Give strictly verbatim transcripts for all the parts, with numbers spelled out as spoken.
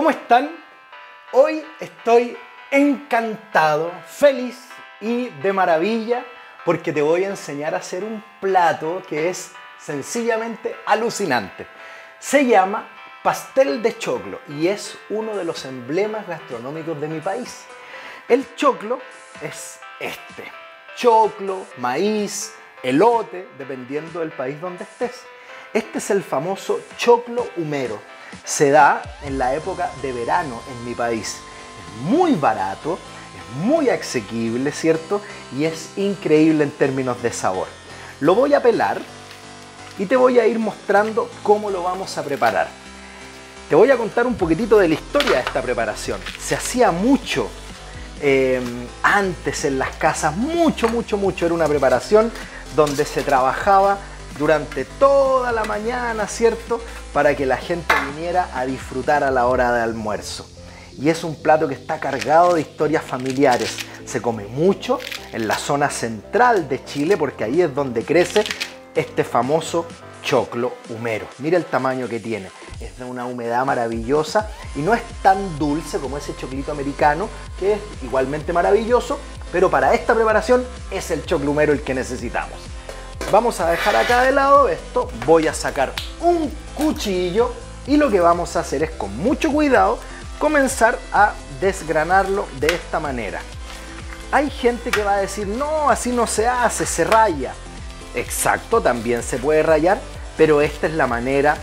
¿Cómo están? Hoy estoy encantado, feliz y de maravilla porque te voy a enseñar a hacer un plato que es sencillamente alucinante. Se llama pastel de choclo y es uno de los emblemas gastronómicos de mi país. El choclo es este: choclo, maíz, elote, dependiendo del país donde estés. Este es el famoso choclo humero. Se da en la época de verano en mi país. Es muy barato, es muy asequible, ¿cierto? Y es increíble en términos de sabor. Lo voy a pelar y te voy a ir mostrando cómo lo vamos a preparar. Te voy a contar un poquitito de la historia de esta preparación. Se hacía mucho eh, antes en las casas, mucho, mucho, mucho. Era una preparación donde se trabajaba durante toda la mañana, ¿cierto? Para que la gente viniera a disfrutar a la hora de almuerzo. Y es un plato que está cargado de historias familiares. Se come mucho en la zona central de Chile porque ahí es donde crece este famoso choclo humero. Mira el tamaño que tiene. Es de una humedad maravillosa y no es tan dulce como ese choclito americano, que es igualmente maravilloso, pero para esta preparación es el choclo humero el que necesitamos. Vamos a dejar acá de lado esto, voy a sacar un cuchillo y lo que vamos a hacer es, con mucho cuidado, comenzar a desgranarlo de esta manera. Hay gente que va a decir, no, así no se hace, se raya. Exacto, también se puede rayar, pero esta es la manera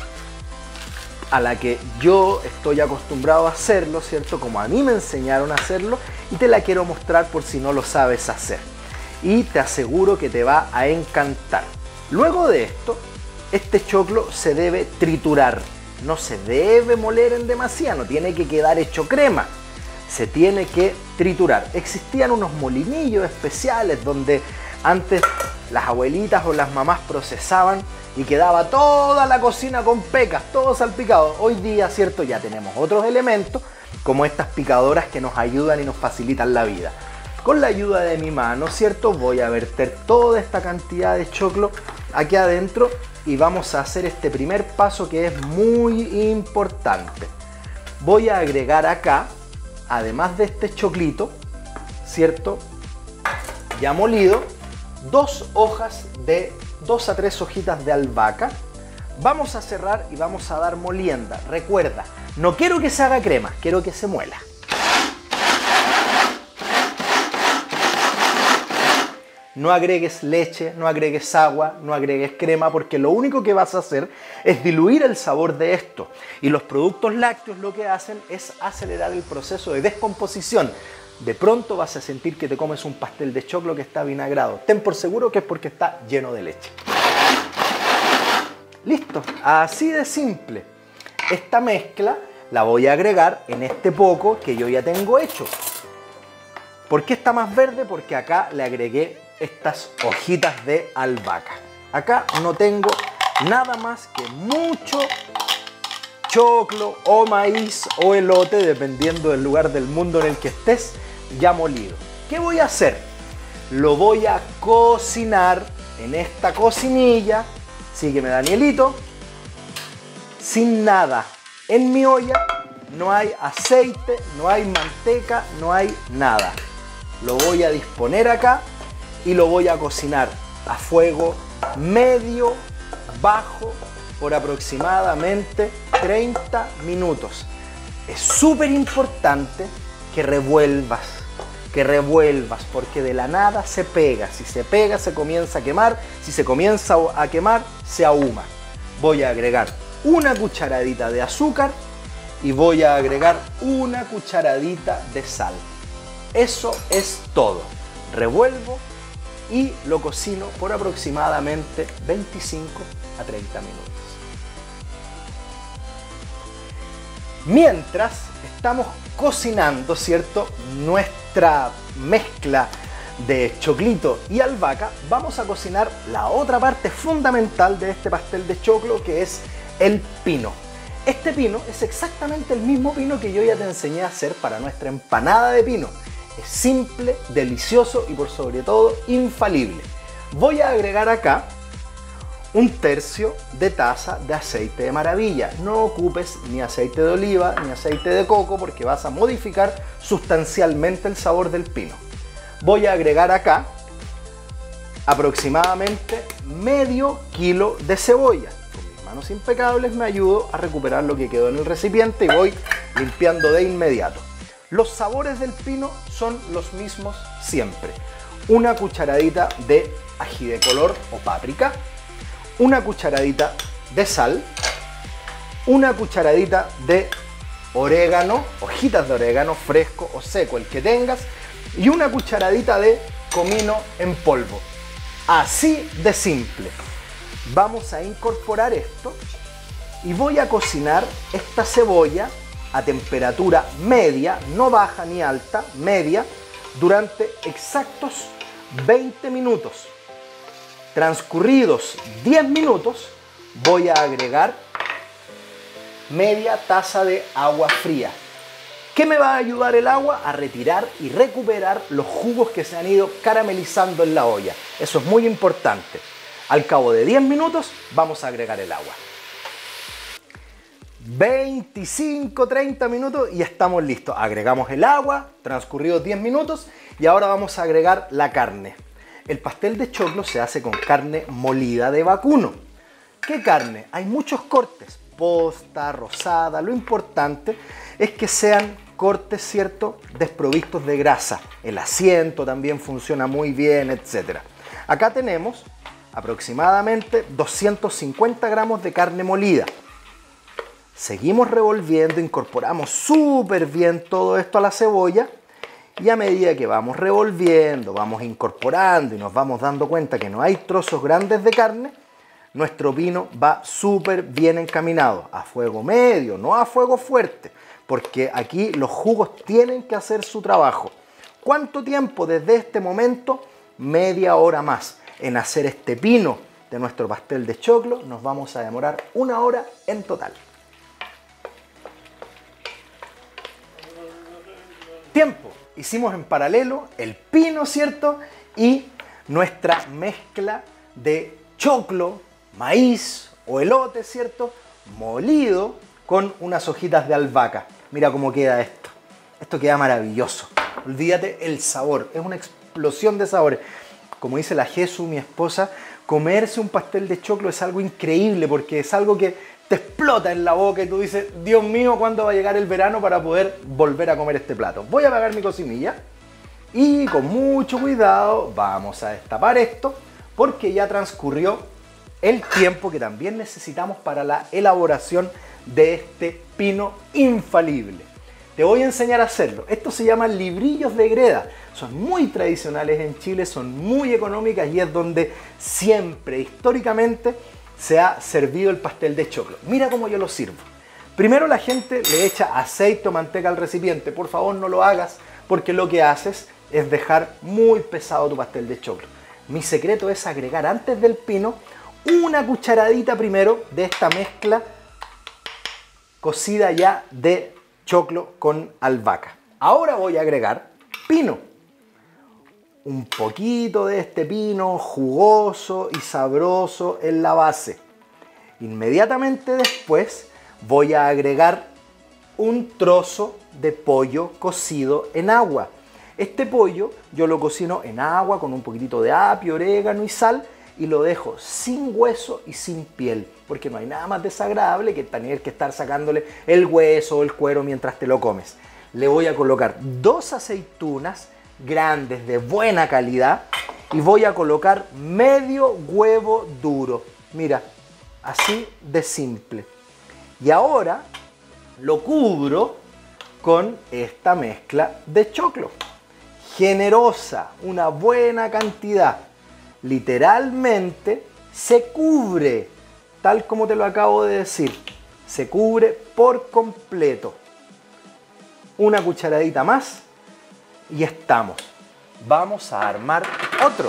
a la que yo estoy acostumbrado a hacerlo, ¿cierto? Como a mí me enseñaron a hacerlo, y te la quiero mostrar por si no lo sabes hacer. Y te aseguro que te va a encantar. Luego de esto, este choclo se debe triturar. No se debe moler en demasía, no tiene que quedar hecho crema. Se tiene que triturar. Existían unos molinillos especiales donde antes las abuelitas o las mamás procesaban y quedaba toda la cocina con pecas, todo salpicado. Hoy día, ¿cierto? Ya tenemos otros elementos como estas picadoras que nos ayudan y nos facilitan la vida. Con la ayuda de mi mano, ¿cierto? Voy a verter toda esta cantidad de choclo aquí adentro y vamos a hacer este primer paso que es muy importante. Voy a agregar acá, además de este choclito, ¿cierto? Ya molido, dos hojas de, dos a tres hojitas de albahaca. Vamos a cerrar y vamos a dar molienda. Recuerda, no quiero que se haga crema, quiero que se muela. No agregues leche, no agregues agua, no agregues crema, porque lo único que vas a hacer es diluir el sabor de esto. Y los productos lácteos lo que hacen es acelerar el proceso de descomposición. De pronto vas a sentir que te comes un pastel de choclo que está vinagrado. Ten por seguro que es porque está lleno de leche. Listo, así de simple. Esta mezcla la voy a agregar en este poco que yo ya tengo hecho. ¿Por qué está más verde? Porque acá le agregué estas hojitas de albahaca. Acá no tengo nada más que mucho choclo o maíz o elote, dependiendo del lugar del mundo en el que estés, ya molido. ¿Qué voy a hacer? Lo voy a cocinar en esta cocinilla, sígueme Danielito, sin nada. En mi olla no hay aceite, no hay manteca, no hay nada. Lo voy a disponer acá y lo voy a cocinar a fuego medio bajo por aproximadamente treinta minutos. Es súper importante que revuelvas, que revuelvas, porque de la nada se pega. Si se pega, se comienza a quemar. Si se comienza a quemar, se ahuma. Voy a agregar una cucharadita de azúcar y voy a agregar una cucharadita de sal. Eso es todo. Revuelvo y lo cocino por aproximadamente veinticinco a treinta minutos. Mientras estamos cocinando, ¿cierto?, nuestra mezcla de choclito y albahaca, vamos a cocinar la otra parte fundamental de este pastel de choclo, que es el pino. Este pino es exactamente el mismo pino que yo ya te enseñé a hacer para nuestra empanada de pino. Es simple, delicioso y por sobre todo infalible. Voy a agregar acá un tercio de taza de aceite de maravilla. No ocupes ni aceite de oliva ni aceite de coco porque vas a modificar sustancialmente el sabor del pino. Voy a agregar acá aproximadamente medio kilo de cebolla. Con mis manos impecables me ayudo a recuperar lo que quedó en el recipiente y voy limpiando de inmediato. Los sabores del pino son los mismos siempre. Una cucharadita de ají de color o páprica, una cucharadita de sal, una cucharadita de orégano, hojitas de orégano fresco o seco, el que tengas, y una cucharadita de comino en polvo. Así de simple. Vamos a incorporar esto y voy a cocinar esta cebolla a temperatura media, no baja ni alta, media, durante exactos veinte minutos. Transcurridos diez minutos, voy a agregar media taza de agua fría. ¿Qué me va a ayudar el agua? A retirar y recuperar los jugos que se han ido caramelizando en la olla. Eso es muy importante. Al cabo de diez minutos vamos a agregar el agua. veinticinco, treinta minutos y estamos listos. Agregamos el agua, transcurridos diez minutos y ahora vamos a agregar la carne. El pastel de choclo se hace con carne molida de vacuno. ¿Qué carne? Hay muchos cortes, posta, rosada. Lo importante es que sean cortes, ¿cierto?, desprovistos de grasa. El asiento también funciona muy bien, etcétera. Acá tenemos aproximadamente doscientos cincuenta gramos de carne molida. Seguimos revolviendo, incorporamos súper bien todo esto a la cebolla y a medida que vamos revolviendo, vamos incorporando y nos vamos dando cuenta que no hay trozos grandes de carne, nuestro pino va súper bien encaminado, a fuego medio, no a fuego fuerte, porque aquí los jugos tienen que hacer su trabajo. ¿Cuánto tiempo desde este momento? Media hora más. En hacer este pino de nuestro pastel de choclo nos vamos a demorar una hora en total. Tiempo. Hicimos en paralelo el pino, ¿cierto? Y nuestra mezcla de choclo, maíz o elote, ¿cierto?, molido con unas hojitas de albahaca. Mira cómo queda esto. Esto queda maravilloso. Olvídate el sabor. Es una explosión de sabores. Como dice la Jesús, mi esposa, comerse un pastel de choclo es algo increíble porque es algo que te explota en la boca y tú dices, Dios mío, ¿cuándo va a llegar el verano para poder volver a comer este plato? Voy a apagar mi cocinilla y con mucho cuidado vamos a destapar esto porque ya transcurrió el tiempo que también necesitamos para la elaboración de este pino infalible. Te voy a enseñar a hacerlo. Estos se llaman librillos de greda. Son muy tradicionales en Chile, son muy económicas y es donde siempre, históricamente, se ha servido el pastel de choclo. Mira cómo yo lo sirvo. Primero la gente le echa aceite o manteca al recipiente. Por favor, no lo hagas porque lo que haces es dejar muy pesado tu pastel de choclo. Mi secreto es agregar antes del pino una cucharadita primero de esta mezcla cocida ya de choclo con albahaca. Ahora voy a agregar pino. Un poquito de este pino jugoso y sabroso en la base. Inmediatamente después voy a agregar un trozo de pollo cocido en agua. Este pollo yo lo cocino en agua con un poquitito de apio, orégano y sal y lo dejo sin hueso y sin piel, porque no hay nada más desagradable que tener que estar sacándole el hueso o el cuero mientras te lo comes. Le voy a colocar dos aceitunas grandes de buena calidad y voy a colocar medio huevo duro. Mira, así de simple. Y ahora lo cubro con esta mezcla de choclo. Generosa, una buena cantidad. Literalmente se cubre, tal como te lo acabo de decir. Se cubre por completo. Una cucharadita más y estamos. Vamos a armar otro.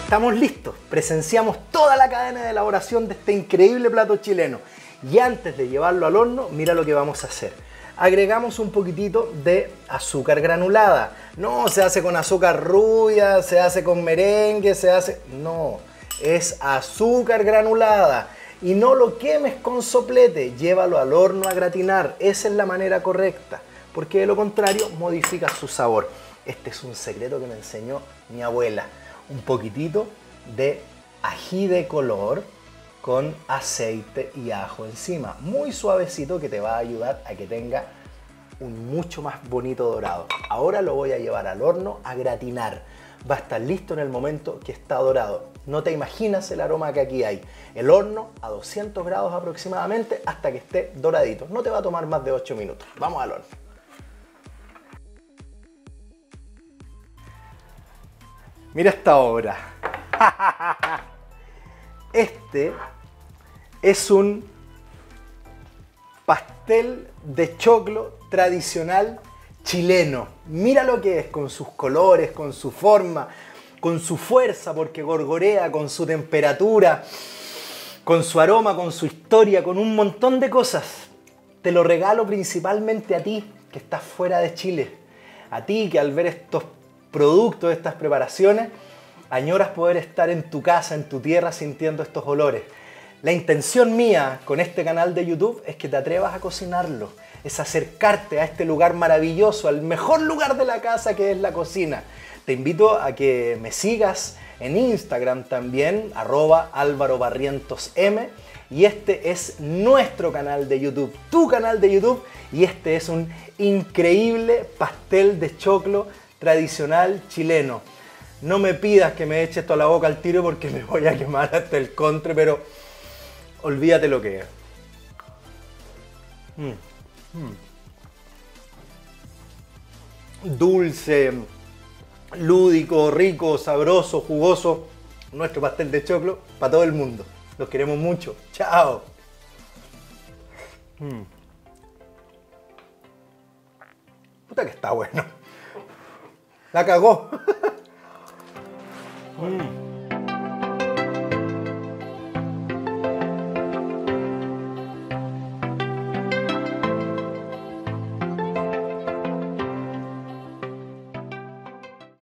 estamos listos. Presenciamos toda la cadena de elaboración de este increíble plato chileno. Y antes de llevarlo al horno, mira lo que vamos a hacer. Agregamos un poquitito de azúcar granulada. No se hace con azúcar rubia, se hace con merengue, se hace... No, es azúcar granulada. Y no lo quemes con soplete, llévalo al horno a gratinar. Esa es la manera correcta, porque de lo contrario modifica su sabor. Este es un secreto que me enseñó mi abuela. Un poquitito de ají de color con aceite y ajo encima. Muy suavecito, que te va a ayudar a que tenga un mucho más bonito dorado. Ahora lo voy a llevar al horno a gratinar. Va a estar listo en el momento que está dorado. No te imaginas el aroma que aquí hay. El horno a doscientos grados aproximadamente hasta que esté doradito. No te va a tomar más de ocho minutos. Vamos al horno. Mira esta obra. Este es un pastel de choclo tradicional chileno. Mira lo que es, con sus colores, con su forma, con su fuerza, porque gorgorea, con su temperatura, con su aroma, con su historia, con un montón de cosas. Te lo regalo principalmente a ti, que estás fuera de Chile. A ti que al ver estos productos, estas preparaciones, añoras poder estar en tu casa, en tu tierra, sintiendo estos olores. La intención mía con este canal de YouTube es que te atrevas a cocinarlo, es acercarte a este lugar maravilloso, al mejor lugar de la casa, que es la cocina. Te invito a que me sigas en Instagram también, arroba Álvaro Barrientos M, y este es nuestro canal de YouTube, tu canal de YouTube, y este es un increíble pastel de choclo tradicional chileno. No me pidas que me eche esto a la boca al tiro porque me voy a quemar hasta el contre, pero olvídate lo que es. Mm, mm. Dulce, lúdico, rico, sabroso, jugoso. Nuestro pastel de choclo para todo el mundo. Los queremos mucho. Chao. Mm. Puta que está bueno. La cagó. Mm.